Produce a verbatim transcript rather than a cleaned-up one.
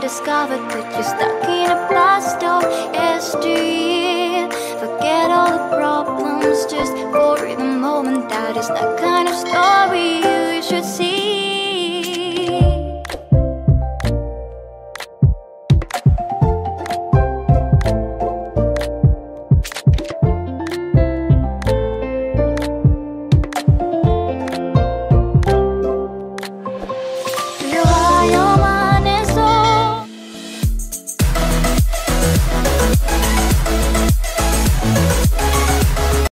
discovered that you're stuck in a blast of yesteryear. Forget all the problems just for the moment. That is the kind of story you should see.